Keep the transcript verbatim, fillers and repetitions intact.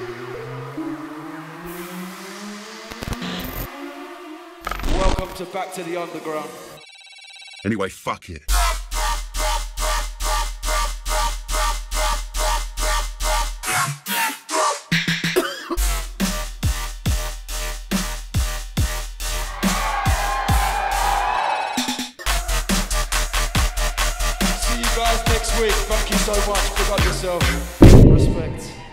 Welcome to Back to the Underground. Anyway, fuck it. See you guys next week. Thank you so much. Pick up yourself. Respect.